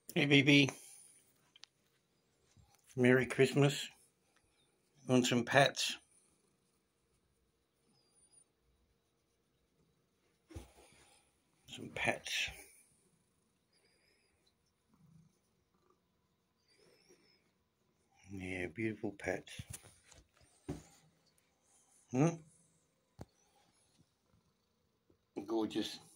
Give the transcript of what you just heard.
Hey baby, Merry Christmas. Want some pets? Some pets. Yeah, beautiful pets. Hmm? Gorgeous.